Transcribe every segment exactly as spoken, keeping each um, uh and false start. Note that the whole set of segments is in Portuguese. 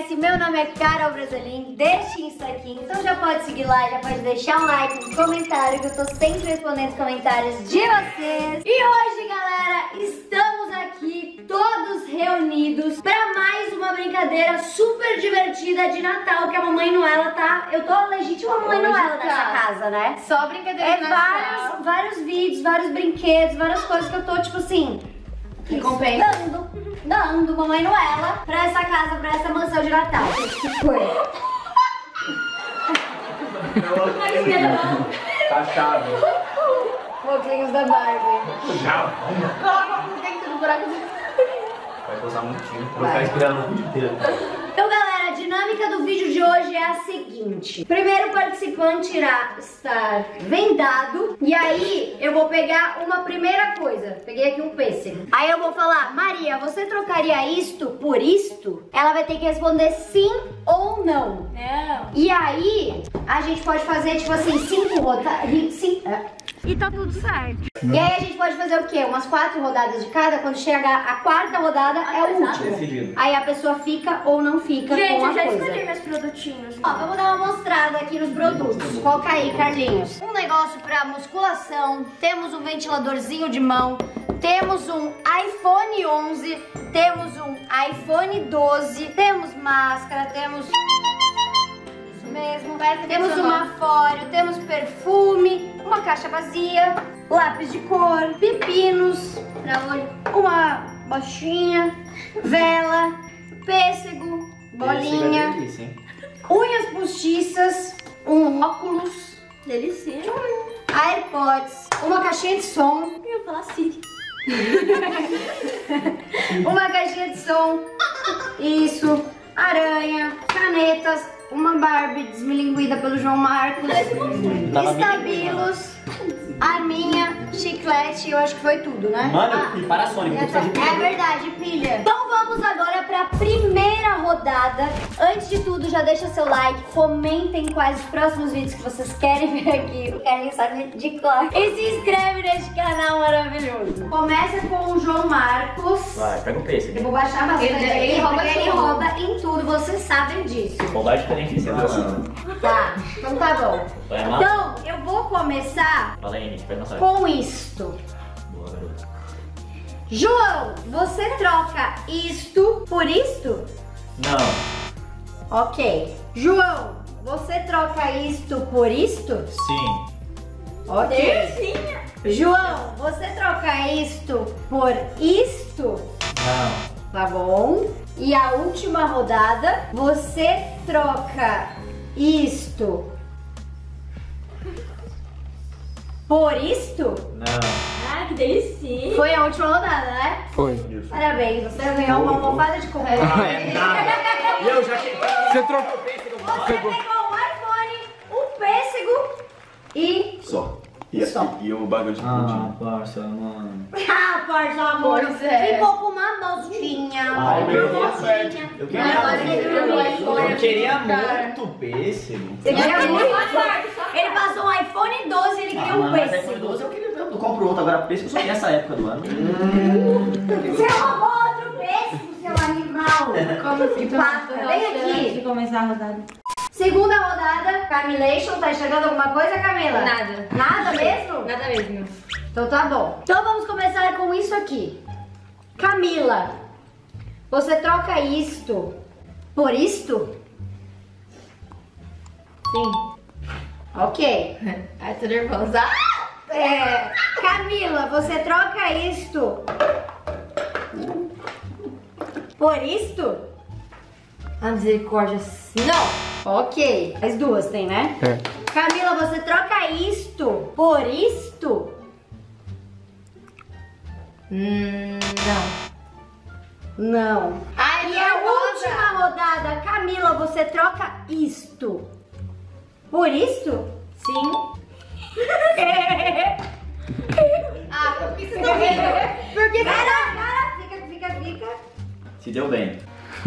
conhece, meu nome é Carol Brasolim, deste Insta aqui. Então já pode seguir lá, já pode deixar um like, um comentário, que eu tô sempre respondendo os comentários de vocês. E hoje, galera, estamos aqui todos reunidos pra mais uma brincadeira super divertida de Natal, que a Mamãe Noela tá... Eu tô a legítima Mamãe Noela tá. nessa casa, né? Só brincadeira É de Natal. vários, vários vídeos, vários brinquedos, várias coisas que eu tô, tipo assim... Recompensa. Dando, dando Mamãe Noela pra essa casa, pra essa mansão de Natal. Que foi? Tá chave. Pouquinhos da Barbie. Já. Coloca dentro do buraco de... Vai posar muito time. Vou ficar esperando o vídeo inteiro. Então, galera, a dinâmica do vídeo de hoje é a seguinte. Primeiro, o participante irá estar vendado. E aí, eu vou pegar uma primeira coisa. Peguei aqui um pêssego. Aí eu vou falar, Maria, você trocaria isto por isto? Ela vai ter que responder sim ou não. Não. E aí, a gente pode fazer, tipo assim, cinco rodadas. E tá tudo certo. E aí a gente pode fazer o quê? Umas quatro rodadas de cada. Quando chegar a quarta rodada, é o último. Decidido. Aí a pessoa fica ou não fica Gente, com a eu já coisa. escolhi meus produtinhos. Ó, vamos dar uma mostrada aqui nos produtos. Coloca aí, Carlinhos. Um negócio pra musculação. Temos um ventiladorzinho de mão. Temos um iPhone onze. Temos um iPhone doze. Temos máscara. Temos... mesmo. Temos uma fório, temos perfume, uma caixa vazia, lápis de cor, pepinos, uma bochinha, vela, pêssego, bolinha, unhas postiças, um óculos, Delicinha. AirPods, uma caixinha de som. Eu ia falar Siri. Uma caixinha de som, isso, aranha, canetas, uma Barbie desmilinguida pelo João Marcos, estabilos, arminha, chiclete, eu acho que foi tudo, né? Mano, e Panasonic, não precisa de É verdade, pilha. Então vamos agora pra primeira rodada. Antes de tudo, já deixa seu like, comentem quais os próximos vídeos que vocês querem ver aqui, querem saber de cor. E se inscreve neste canal maravilhoso. Começa com o João Marcos. Vai, pega o pêssego. Eu vou baixar bastante Ele- aqui, ele rouba porque ele tudo. rouba em tudo, vocês sabem disso. Roubar é diferente de ser doce. Tá, então tá bom. Vai, mal. Então, eu vou começar Fala aí, gente, pega na sua. com isto. Boa, garota. João, você troca isto por isto? Não. Ok. João, você troca isto por isto? Sim. Ok. Delicinha. João, você troca isto por isto? Não. Tá bom. E a última rodada, você troca isto por isto? Não. Ah, que delicinha. Foi a última rodada, né? Foi. Parabéns, você ganhou uma almofada de cocô. Ah, é nada. E eu já que... Você trocou. Você pegou um iPhone, um pêssego e... Só. E, Só. e, e o bagulho de Ah, pudim. parça, mano. Ah, parça, amor. Pois é. Ficou com uma bolsinha. Ah, eu uma queria bolsinha. Eu Mas agora ele virou o iPhone. Eu queria Cara. muito pêssego. Você queria Ele muito? passou- Ele passou um iPhone doze e ele queria um mas iPhone pêssego. doze eu queria. Eu compro outro agora, pêssego só nessa época do ano. Você roubou outro pêssego, seu animal. Como Que passa, vem aqui. de começar a rodada. Segunda rodada, Camilation. Tá enxergando alguma coisa, Camila? Nada. Nada mesmo? Nada mesmo. Então tá bom. Então vamos começar com isso aqui. Camila, você troca isto por isto? Sim. Ok. Ai, tô nervosa. É, Camila, você troca isto por isto? A misericórdia. Não. Ok. As duas tem, né? É. Camila, você troca isto por isto? Hum, não. Não. Ai, E a última rodada, Camila, você troca isto por isto? Sim. Ah, por que você tá rindo? Porque cara, cara, fica, fica, fica. Se deu bem.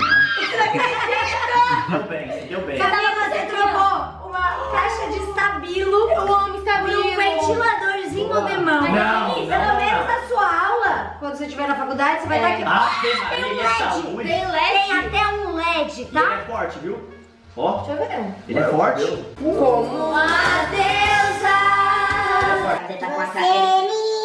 Se deu bem, se deu bem. Camila, você trocou uma caixa de estabilo. Eu amo Por estabilo. um ventiladorzinho de mão. Não, Pelo não, menos não. na sua aula, quando você estiver na faculdade, você vai É. estar aqui. Ah, tem Maria, Tem um ele é L E D. saúde. Tem L E D. Tem até um L E D, Ele tá? é forte, viu? Ó, Deixa eu ver. ele é forte. Como A deusa. Ele Tá com a você cara.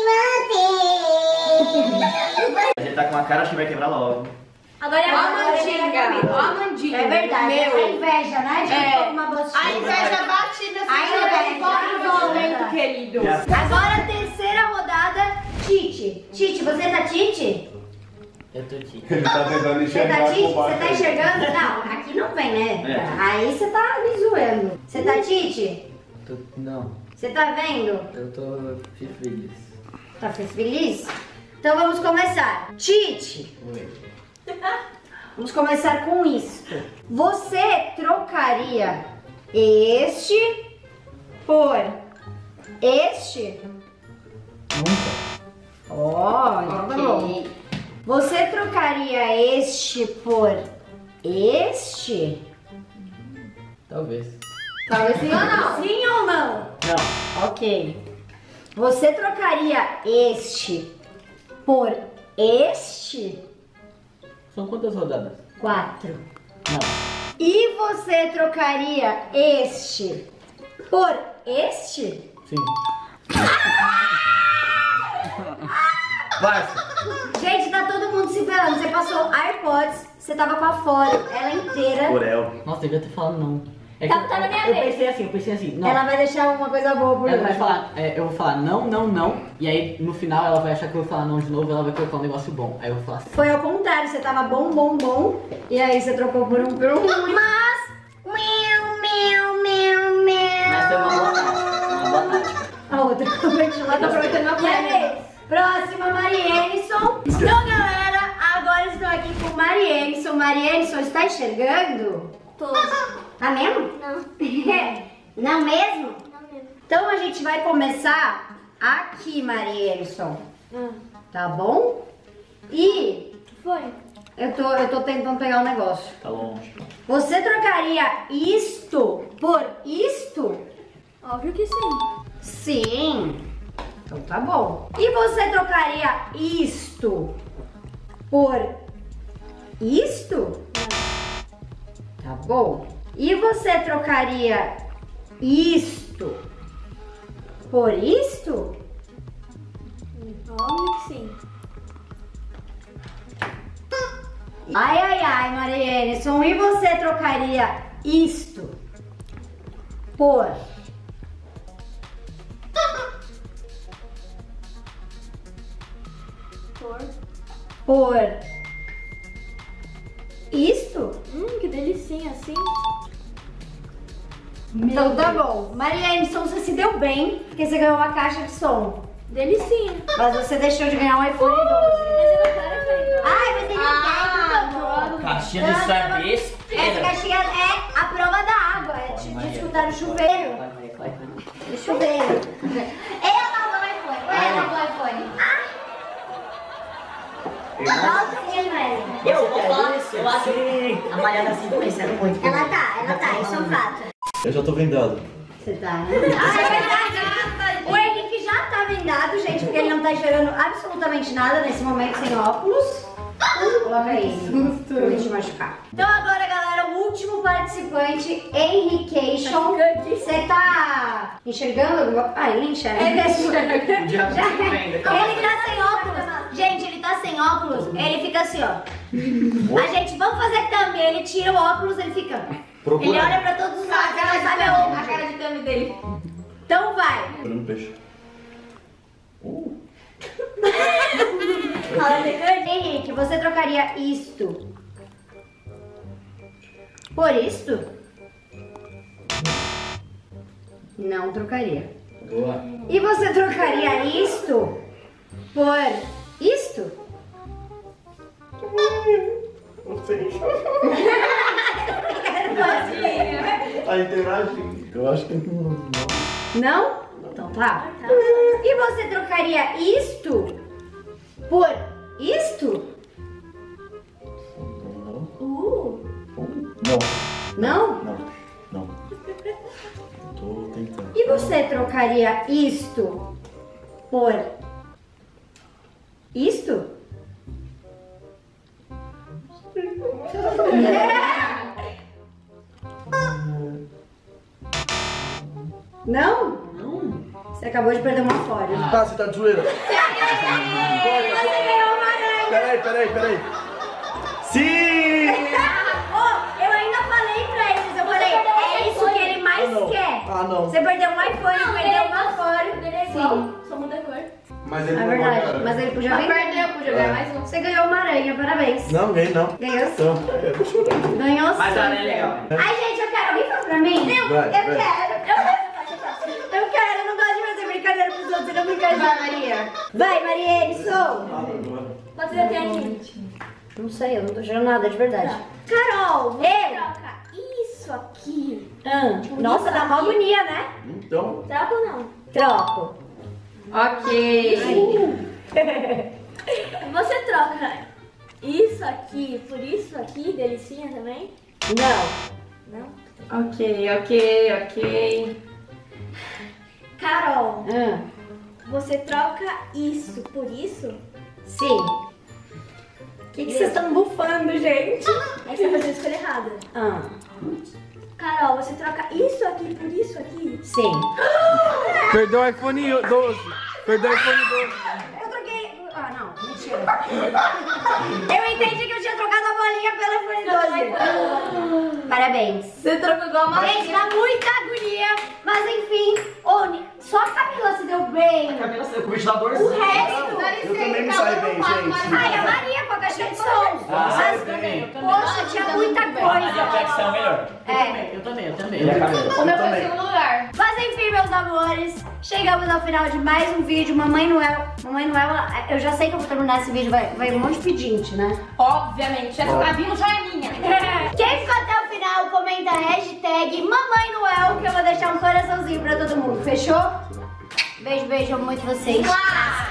Ele tá com uma cara, acho que vai quebrar logo. Agora é Ó a agora ele vai mandinga, comigo. ó a mandinga. É verdade, Meu. a inveja, né? De É. é. uma bocinha. A inveja batida assim, A inveja, pobre momento, batida. querido. Agora a terceira rodada, Tite. Tite, você tá Tite? Eu tô aqui. Ele tá tentando Você enxergar tá Tite? por baixo Você tá aí. enxergando? Não, aqui não vem, né? É. Aí você tá me zoando. Você tá Tite? Tô... Não, Você tá vendo? eu tô feliz. Tá feliz? Então vamos começar. Tite, Oi. vamos começar com isto. Você trocaria este por este? Nunca. Ó, então tá bom. Ok. Você trocaria este por este? Talvez. Talvez sim ou não. Sim ou não? Não. Ok. Você trocaria este por este? São quantas rodadas? Quatro. Não. E você trocaria este por este? Sim. Parça, Gente, tá todo mundo se ferrando. Você passou AirPods, você tava com a fora, ela inteira. Orel. Nossa, devia ter falado não. É Tá- que tá na minha eu vez. pensei assim, eu pensei assim, não. Ela vai deixar uma coisa boa por Ela vai último. falar, é, eu vou falar não, não, não, e aí no final ela vai achar que eu vou falar não de novo e ela vai colocar um negócio bom. Aí eu vou falar assim. Foi ao contrário, você tava bom, bom, bom, e aí você trocou por um por um. Mas. Meu, meu, meu, meu. Mas foi uma boa tática, uma boa tática. A outra aproveitando Tá aproveitando a Minha prêmio. vez. Próxima, Marienson. Então, galera, agora estou aqui com Marienson. Marienson, está enxergando? Tô. Tá mesmo? Não. Não mesmo? Não mesmo. Então a gente vai começar aqui, Marienson. Ah. Tá bom? E Foi. eu tô, eu tô tentando pegar um negócio. Tá longe. Você trocaria isto por isto? Óbvio que sim. Sim. Então tá bom. E você trocaria isto por isto? Tá bom. E você trocaria isto por isto? Óbvio que sim. Ai, ai, ai, Marienson. E você trocaria isto por... Por. por isto? Hum, que delicinha assim. Então tá bom. Marienson, você se deu bem, porque você ganhou uma caixa de som. Delicinha. Mas você deixou de ganhar um iPhone doze. Mas eu não quero ainda. Ai, mas ele Ah, não quer, Caixinha de Não, sair não, não. besteira. Essa caixinha é a prova da água. É tipo de escutar o chuveiro. Vai, Maria, vai, vai. O chuveiro. Ela dá o iPhone. Ela dá o iPhone. Nossa, que merda. Eu vou falar, eu acho que a Mariana se influenciando muito. Ela tá, ela tá, isso é um fato. Eu já tô vendado. Você tá, né? Ah, é verdade. O Henrique já tá vendado, gente, porque ele não tá enxergando absolutamente nada nesse momento sem óculos. Coloca aí. Pra não te machucar. Então agora, galera, o último participante, Henrication. Você tá enxergando alguma coisa? Ah, ele enxerga. Ele enxerga. Já Já- vem, Ele tá sem óculos. Gente, ele tá sem óculos. Ele fica assim, ó. A gente, vamos fazer thumb. Ele tira o óculos, ele fica... Procura. Ele olha pra todos os A lados, cara ele de sabe thumb, a aonde. cara de thumb dele. Então vai. Olhando peixe. Uh. Henrique, você trocaria isto por isto? Não trocaria. Boa. E você trocaria isto por isto? Você tá interagindo. Eu acho que não. não. Não? Então tá. E você trocaria isto por isto? Não. Uh. Não. Não? Não. Não. Tô tentando. E você trocaria isto por isto? Não? Não. Você acabou de perder uma fora. Ah, você tá de zoeira. Você ganhou uma aranha. Peraí, peraí, peraí. Sim! Oh, eu ainda falei pra eles, eu falei, é isso que ele mais Ah, não. quer. Ah, não. Você perdeu um iPhone, perdeu uma fora. Sim. Só muda a cor. Mas ele É não verdade, vai mas ele podia Já vender. perdeu, podia ganhar mais um. Você ganhou uma aranha, parabéns. Não, ganhei não. Ganhou sim. Então, eu tô chorando. Ganhou sim. Mas a aranha é legal. Ai, gente, eu quero. Alguém fala pra mim? Eu, Vai, eu vai. quero. Eu, eu quero, eu não gosto de fazer brincadeira pros outros, eu não brincar de Vai, Maria. Vai, Marielle, sou. Quantos eu tenho aqui? Não sei, eu não tô gerando nada de verdade. Carol, você Eu? troca isso aqui. Ah, nossa, dá uma agonia, né? Então, Troca ou não? Troco. Ok. Você troca isso aqui por isso aqui, delicinha também? Não. Não? Ok, ok, ok. Carol, Ah, você troca isso por isso? sim. O que, que vocês estão bufando, gente? É que você vai fazer a escolha errada. Ah, Carol, você troca isso aqui por isso aqui? sim. perdeu o iPhone doze. Perdeu o iPhone doze. Eu troquei. Ah, não, mentira. Eu entendi que eu tinha trocado a bolinha pelo iPhone doze. Parabéns. Você trocou igual uma Gente, dá muita agonia, mas enfim. Ô, Ni- só a Camila se deu bem. Camila, eu comi te dar O dorzinho. resto. Dá licença, Eu também me cada saí um bem, passa gente. uma- Ai, a Maria com a caixinha de som. Ah, Mas, eu também, eu também. poxa, tinha muita A minha coisa. flexão é melhor. Eu É. também, eu também, eu também. E a Camila? O meu foi também. em segundo lugar. Mas enfim, meus amores, chegamos ao final de mais um vídeo. Mamãe Noel. Mamãe Noel, eu já sei que eu vou terminar esse vídeo, vai, vai um monte de pedinte, né? Obviamente, essa cabine já é minha. Quem ficou até o final, comenta a hashtag Mamãe Noel, que eu vou deixar um coraçãozinho pra todo mundo, fechou? Beijo, beijo, amo muito vocês.